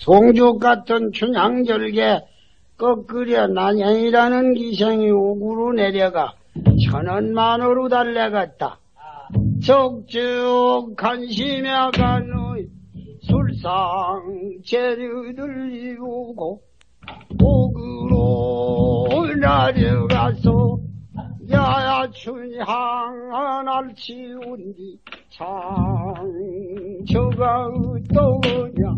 송죽 같은 춘향절개 꺾으려 난양이라는 기생이 우구로 내려가 천원만으로 달래갔다. 적적 간심에 가는 술상 재료들 이루고 옥으로 내려가서 야야춘향 날치운 뒤 창처가 어떠냐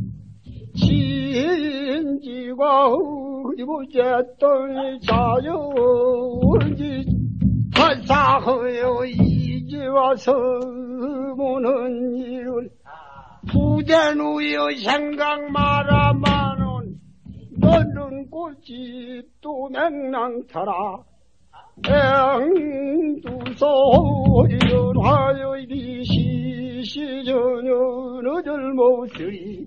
진지가 어디 보쨌더니 자연지 파사허여 이제 와서 보는 일을 부대누여 생각 마라마는 너는 꽃집도 맹랑타라 앵두소리는 화요일이 시시전혀 너들 못으리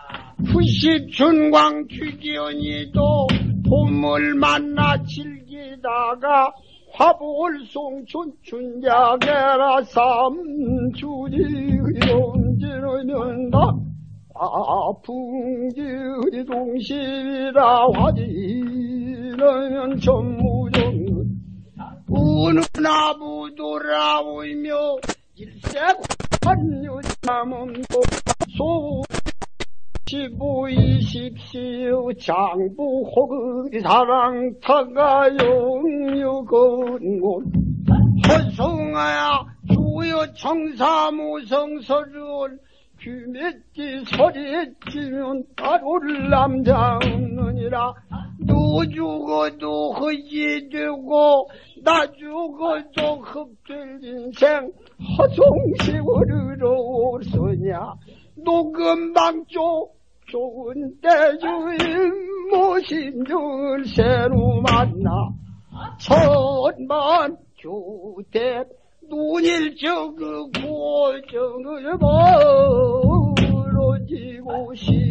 후시춘광 귀기언이도 봄을 만나 즐기다가 화볼송 춘춘야계라 삼주리 언제는다 아풍지리 동시라 화지는 전무정 우는 아부 돌아오며 일세 관유삼음도 소 15, 20시의 장부 호그 사랑 타가 영유건곤 허송아야 주여 청사무성서를 귀맺기 소리치면 따로를 남자 없느니라 너 죽어도 헛이되고 나 죽어도 헛될 인생 허송세월으로 오서냐 녹음방쪽 좋은 때주인 모신줄 새로 만나 천만 교대 눈일적그 고정을 벌어지고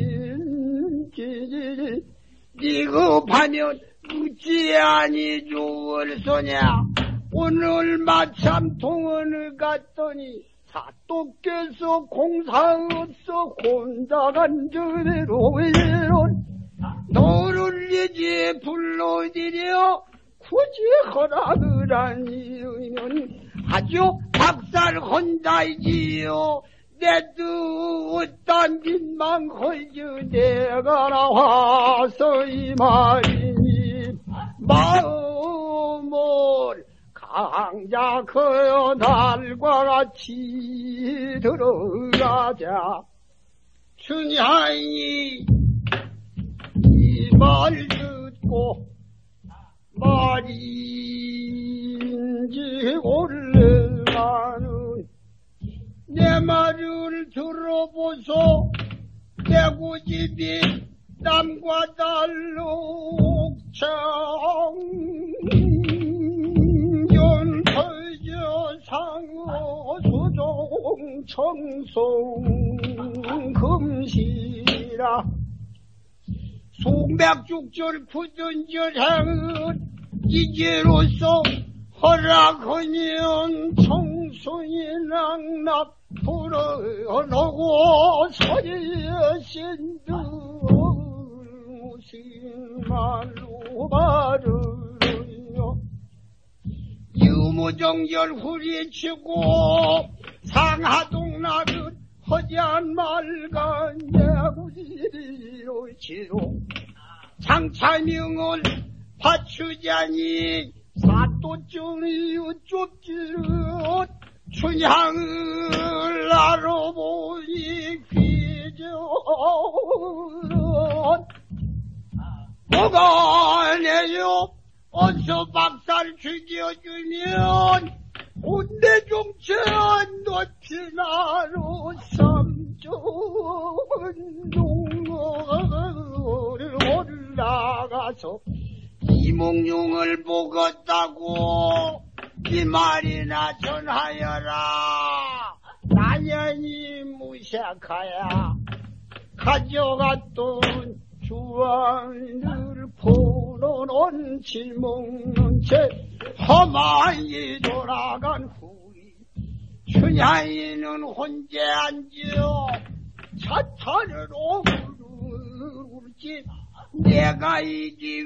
신지지 니급하면 어찌 아니 좋을 소냐 오늘 마참 통원을 갔더니 사또께서 공사 없어 혼자 간절히로 이런 너를 이제 불러드려 굳이 허락을 아니면 아주 박살 혼자이지요 내 뜻단 빛만 걸려 내가 나와서 이 말이니 마음을 강자 그여 달과 같이 들어가자 춘향이 이 말 듣고 말인지 올라가는 내 말을 들어보소 내 고집이 남과 달로 옥창 상어 소종 청송 금시라 송백죽절 굳은절 행은 이제로서 허락하면 청순이 낭납 불어놓고 서리의 신들 무슨 말로 말으려 유무정절 후리치고 상하동락은 허지한 말간 내구지리로 지로 장차명을 받추자니 사또증이 좁지릇 춘향을 알아보니 귀저런 뭐가 내요 어서 박살 죽여주면 온대 종천 높이나로 삼쪽은 농어를 올라가서 이몽룡을 보겠다고 이 말이나 전하여라 난연히 무색하야 가져갔던 주왕을 포로는 칠먹는 채 험하게 돌아간 후에 춘향이는 혼자 앉아 차탄을 오르고 있지 내가 이기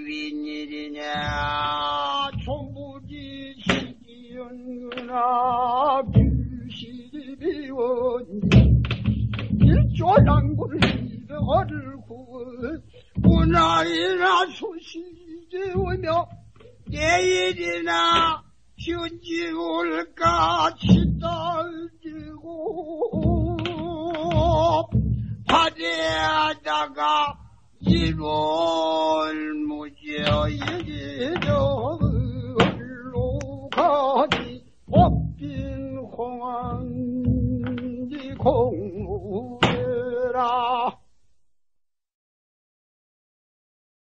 웬일이냐 총부지 시기연구나 뷰시비원니 일조랑구를 이백어를 구원 문화이나 소식이 오며 내일이나 현지 올까 치달지고 바다에다가 이를 무지어